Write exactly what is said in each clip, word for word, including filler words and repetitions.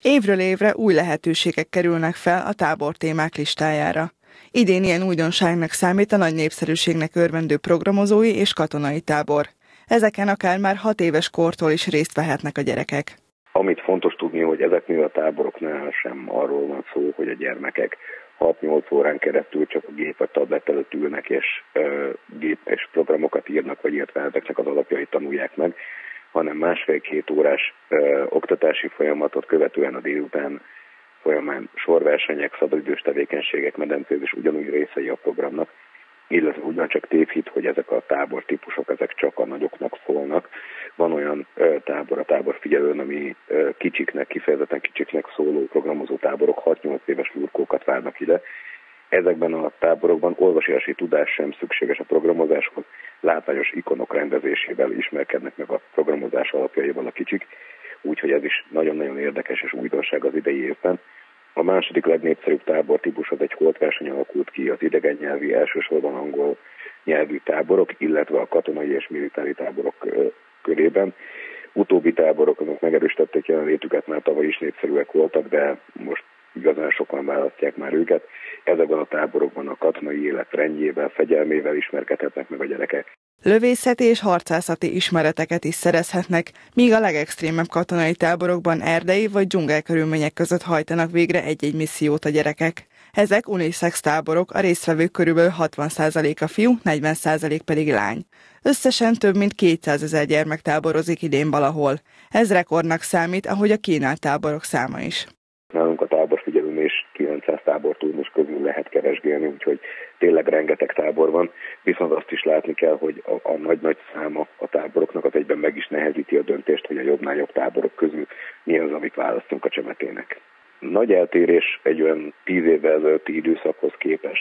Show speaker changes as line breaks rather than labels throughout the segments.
Évről évre új lehetőségek kerülnek fel a tábortémák listájára. Idén ilyen újdonságnak számít a nagy népszerűségnek örvendő programozói és katonai tábor. Ezeken akár már hat éves kortól is részt vehetnek a gyerekek.
Amit fontos tudni, hogy ezeknél a táboroknál sem arról van szó, hogy a gyermekek hat-nyolc órán keresztül csak a gép vagy tablet előtt ülnek és ö, gépes programokat írnak, vagy illetve ezeknek az alapjait tanulják meg, hanem másfél-két órás ö, oktatási folyamatot követően a délután folyamán sorversenyek, szabadidős tevékenységek, medencézés ugyanúgy részei a programnak, illetve ugyancsak tévhit, hogy ezek a tábortípusok, ezek csak a nagyoknak szólnak. Van olyan ö, tábor, a táborfigyelőn, ami ö, kicsiknek, kifejezetten kicsiknek szóló programozó táborok, hat-nyolc éves lurkókat várnak ide. Ezekben a táborokban olvasási tudás sem szükséges a programozáshoz, látványos ikonok rendezésével ismerkednek meg a programozás alapjaival a kicsik, úgyhogy ez is nagyon-nagyon érdekes és újdonság az idei évben. A második legnépszerűbb tábortípus az egy holtverseny alakult ki az idegen nyelvi, elsősorban angol nyelvű táborok, illetve a katonai és militári táborok körében. Utóbbi táborok azok megerősítették jelenlétüket, már tavaly is népszerűek voltak, de most igazán sokan választják már őket. Ezekben a táborokban a katonai élet rendjével, fegyelmével ismerkedhetnek meg a gyerekek.
Lövészeti és harcászati ismereteket is szerezhetnek, míg a legextrémebb katonai táborokban erdei vagy dzsungelkörülmények között hajtanak végre egy-egy missziót a gyerekek. Ezek unisex táborok, a résztvevők körülbelül hatvan százaléka fiú, negyven százalék pedig lány. Összesen több mint kétszázezer gyermek táborozik idén valahol. Ez rekordnak számít, ahogy a kínált táborok száma is.
Nálunk a táborfigyelőn és kilencszáz táborturnus közül lehet keresgélni, úgyhogy tényleg rengeteg tábor van, viszont azt is látni kell, hogy a, a nagy-nagy száma a táboroknak az egyben meg is nehezíti a döntést, hogy a jobbnál jobb táborok közül mi az, amit választunk a Csemetének. Nagy eltérés egy olyan tíz évvel ezelőtti időszakhoz képest,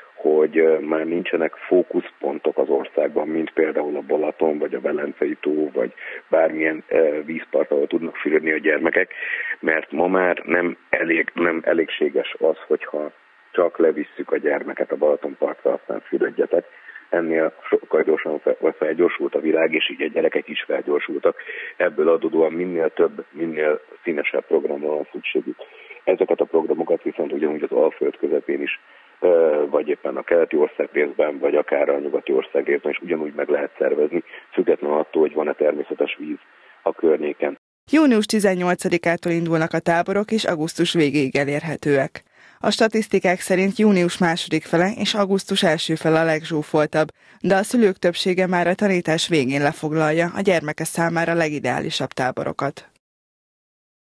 hogy már nincsenek fókuszpontok az országban, mint például a Balaton, vagy a Velencei tó, vagy bármilyen vízpart, ahol tudnak fürödni a gyermekek, mert ma már nem, elég, nem elégséges az, hogyha csak levisszük a gyermeket a Balatonpartra, aztán fürödjetek. Ennél sokkal gyorsan felgyorsult a világ, és így a gyerekek is felgyorsultak. Ebből adódóan minél több, minél színesebb programra van szükségük. Ezeket a programokat viszont ugyanúgy az Alföld közepén is, vagy éppen a keleti országrészben, vagy akár a nyugati országrészben is ugyanúgy meg lehet szervezni, függetlenül attól, hogy van-e természetes víz a környéken.
június tizennyolcadikától indulnak a táborok, és augusztus végéig elérhetőek. A statisztikák szerint június második fele és augusztus első fele a legzsúfoltabb, de a szülők többsége már a tanítás végén lefoglalja a gyermeke számára legideálisabb táborokat.